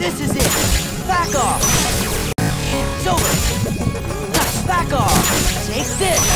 This is it! Back off! It's over! Back off! Take this!